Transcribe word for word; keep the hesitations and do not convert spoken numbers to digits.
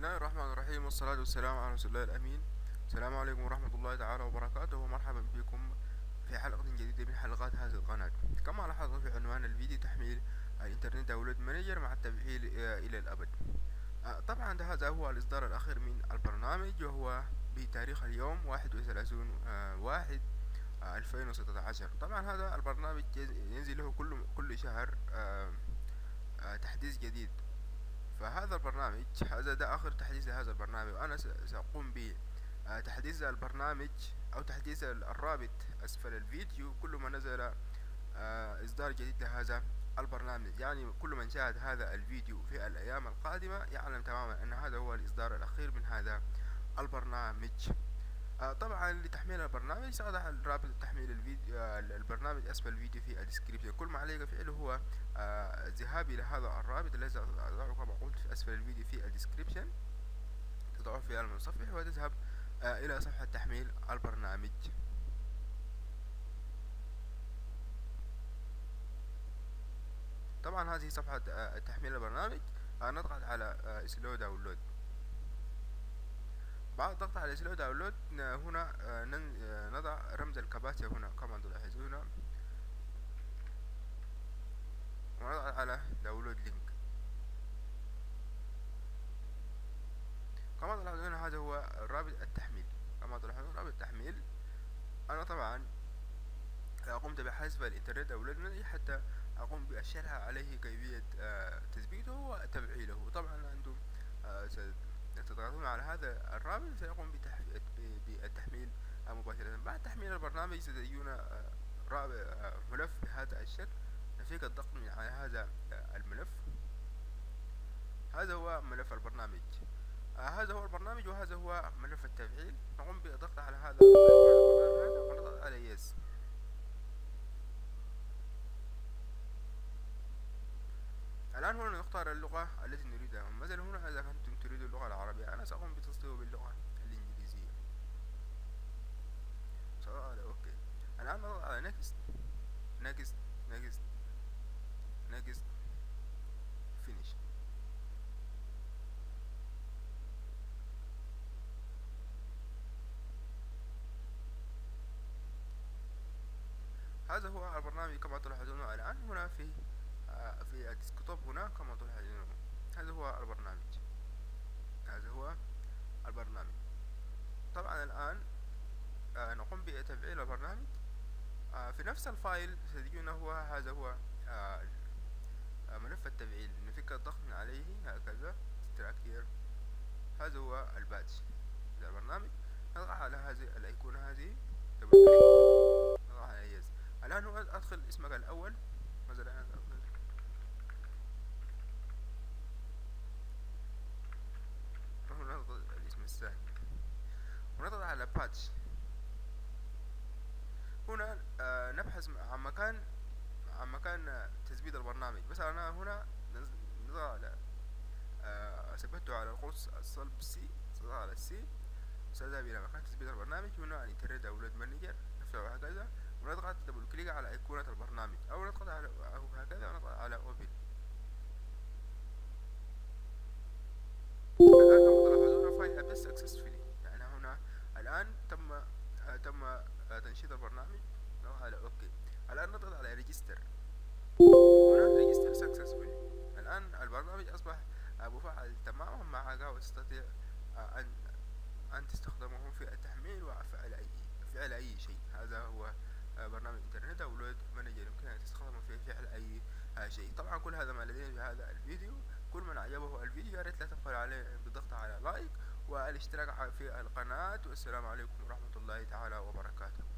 الله الرحمن الرحيم، والصلاة والسلام على رسول الله الأمين. السلام عليكم ورحمة الله تعالى وبركاته، ومرحبا بكم في حلقة جديدة من حلقات هذه القناة. كما لاحظنا في عنوان الفيديو، تحميل الإنترنت داونلود مانجر مع التفعيل إلى الأبد. طبعا هذا هو الإصدار الأخير من البرنامج، وهو بتاريخ اليوم واحد وثلاثون واحد ألفين وستة عشر. طبعا هذا البرنامج ينزل له كل كل شهر تحديث جديد. فهذا البرنامج هذا ده آخر تحديث لهذا البرنامج، وأنا سأقوم بتحديث البرنامج أو تحديث الرابط أسفل الفيديو كل ما نزل إصدار جديد لهذا البرنامج. يعني كل من شاهد هذا الفيديو في الأيام القادمة يعلم تماما أن هذا هو الإصدار الأخير من هذا البرنامج. طبعا لتحميل البرنامج سأضع رابط تحميل الفيديو البرنامج أسفل الفيديو في الديسكريبشن. كل ما عليك فعله هو الذهاب إلى هذا الرابط الذي سأضعه كما قلت في أسفل الفيديو في الديسكريبشن، تضعه في المتصفح وتذهب إلى صفحة تحميل البرنامج. طبعا هذه صفحة تحميل البرنامج. نضغط على سلو داونلود. بعد الضغط على سلو داونلود هنا نضع رمز الكباتشا هنا كما تلاحظون هنا، ونضغط على داونلود لينك. كما تلاحظون هذا هو رابط التحميل. كما تلاحظون رابط التحميل. أنا طبعا قمت بحذف الإنترنت داونلود حتى أقوم بالشرح عليه كيفية تثبيته وتفعيله. طبعا أنتم تضغطون على هذا الرابط سيقوم بالتحميل مباشرة. بعد تحميل البرنامج ستجدون ملف بهذا الشكل، نفيك الضغط من على هذا الملف. هذا هو ملف البرنامج. هذا هو البرنامج وهذا هو ملف التفعيل. نقوم بالضغط على هذا ونضغط على يس. الآن هنا نختار اللغة التي نريدها. مثلا هنا إذا كنتم تريدوا اللغة العربية، أنا سأقوم بتصديره باللغة الإنجليزية. سأضغط على أوكي. الآن نضغط على نيكست نيكست نيكست نيكست فينيش. هذا هو البرنامج كما تلاحظون الآن هنا في في الديسكتوب هنا كما تلاحظون. هذا هو البرنامج. هذا هو البرنامج. طبعا الآن نقوم بتفعيل البرنامج. في نفس الفايل ستجدون هو هذا هو ملف التفعيل. نفك الضغط من عليه هكذا ستراكتير. هذا هو الباتش للبرنامج. نضغط على هذه الأيقونة هذه، دبل كليك، نضغط على يس. الآن هو أدخل اسمك الأول، مثلا أدخل نضغط الاسم الثاني ونضغط على باتش. هنا آه نبحث عن مكان عن مكان تثبيت البرنامج. مثلا أنا هنا نضغط على آه ثبته على القوس الصلب سي، نضغط على السي، سأذهب إلى مكان تثبيت البرنامج. هنا الإنترنت داونلود مانجر نفتحه هكذا، ونضغط دبل كليك على أيقونة البرنامج، أو نضغط على أو هكذا ونضغط على أوبن. الآن كما تلاحظون فايل أبديت سكسسفولي، يعني هنا الآن تم آه تم آه تنشيط البرنامج. نضغط على أوكي. الآن نضغط على ريجستر. هنا ريجستر سكسسفولي. الآن البرنامج أصبح مفعل تماما معك، وتستطيع آه أن أن تستخدمه في التحميل وفعل أي فعل أي شيء. هذا هو برنامج إنترنت داونلود مانجر، يمكن أن تستخدمه في فعل أي شيء. طبعا كل هذا ما لدينا في هذا الفيديو. كل من أعجبه الفيديو يا ريت لا تبخل عليه بالضغط على لايك والاشتراك في القناة. والسلام عليكم ورحمة الله تعالى وبركاته.